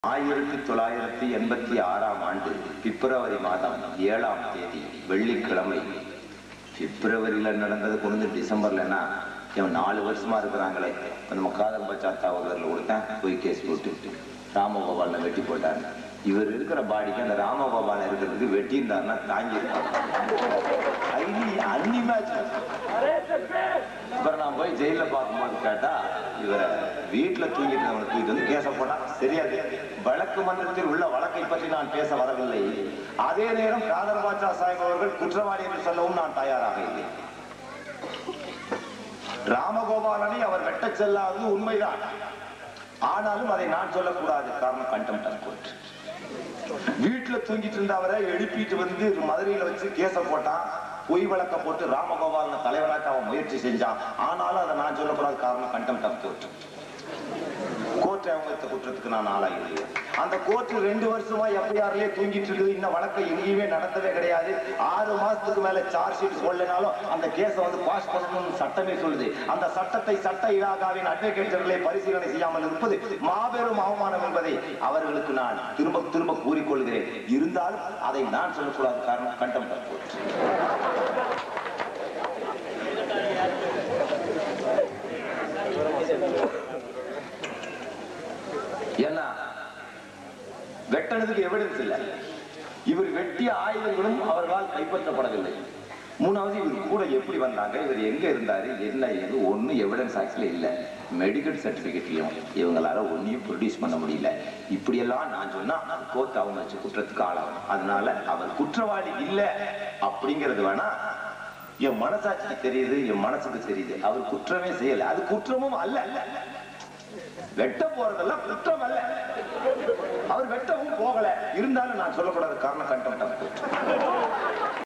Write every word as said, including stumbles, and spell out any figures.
ஆயிரத்தி தொள்ளாயிரத்தி எண்பத்தி ஆறாம் ஆண்டு பிப்ரவரி மாதம் ஏழாம் தேதி வெள்ளிக்கிழமை. பிப்ரவரியில நடந்தது கொண்டு டிசம்பர்லன்னா இவன் நாலு வருஷமா இருக்கிறாங்களே. நம்ம காதல் பச்சாத்தா அவர்கள் கொடுத்தேன் போய் கேஸ் போட்டு ராமகோபால வெட்டி போட்டாரு. இவர் இருக்கிற பாடிக்கு அந்த ராமகோபால இருக்கிறதுக்கு வெட்டி இருந்தாருன்னா தாங்கி அப்புறம் நான் போய் ஜெயில பார்க்கும்போது கேட்டா இவரை வீட்டுல தூங்கிட்டு அவனை தூக்கிட்டு வந்து கேச போட்டா சரியாது. வழக்கு மன்றத்தில் உள்ள வழக்கை பற்றி நான் பேச வரவில்லை. அதே நேரம் காதர் பாட்சா சாஹிப் அவர்கள் குற்றவாளி என்று சொல்லவும் நான் தயாராக இல்லை. ராமகோபாலனை அவர் வெட்ட செல்லாதது உண்மைதான். ஆனாலும் அதை நான் சொல்லக்கூடாது. காரணம் கண்டெம்ட் ஆஃப் கோர்ட். வீட்டுல தூங்கிட்டு இருந்த அவரை எழுப்பிட்டு வந்து மதுரையில வச்சு கேச போட்டான். பொய் வழக்க போட்டு ராமகோபாலன் தலைவராக்க அவன் முயற்சி செஞ்சான். ஆனாலும் அதை நான் சொல்லக்கூடாது. காரணம் கண்டெம்ட் ஆஃப் கோர்ட். கோர்ட் அவங்க குற்றத்துக்கு நான் ஆளாகிறேன். அந்த கோர்ட் ரெண்டு வருஷமா எஃப்ஐஆர்லயே தூங்கிட்டு இருக்குது. இந்த வழக்கை எங்கேயுமே நடந்தவே கிடையாது. ஆறு மாசத்துக்கு மேல சார்ஜ் ஷீட் சொல்லனாலும் அந்த கேஸை வந்து பாஸ் பண்ணணும்னு சட்டமே சொல்லுது. அந்த சட்டத்தை சட்ட இலாகாவின் அட்வொகேட்டர்களை பரிசீலனை செய்யாமல் இருப்பது மாபெரும் அவமானம் என்பதை அவர்களுக்கு நான் திரும்ப திரும்ப கூறிக்கொள்கிறேன். இருந்தாலும் அதை நான் சொல்லக்கூடாது. காரணம் கண்டெம்ட் ஆஃப் கோர்ட். ஏன்னா வெட்டனதுக்கு எவிடன்ஸ் இல்லை. இவர் வெட்டிய ஆயுதங்களும் அவர்களால் கைப்பற்றப்படவில்லை. மூணாவது இவர் கூட எப்படி வந்தாங்க, இவர் எங்க இருந்தாரு, என்ன ஏது ஒன்னும் எவிடன்ஸ் ஆக்சுவலி இல்லை. மெடிக்கல் சர்டிபிகேட்லயும் இவங்களால ஒன்னையும் ப்ரொடியூஸ் பண்ண முடியல. இப்படியெல்லாம் நான் சொன்னா கோர்ட் அவங்க வச்சு குற்றத்துக்கு ஆளாகும். அதனால அவர் குற்றவாளி இல்லை அப்படிங்கிறது வேணா என் மனசாட்சிக்கு தெரியுது, என் மனசுக்கு தெரியுது. அவர் குற்றமே செய்யல. அது குற்றமும் அல்ல. வெட்ட போறதெல்லாம் குற்றம் அல்ல. அவர் வெட்டவும் போகல. இருந்தாலும் நான் சொல்லக்கூடாது. காரணம் கண்டெம்ட் ஆஃப் கோர்ட்.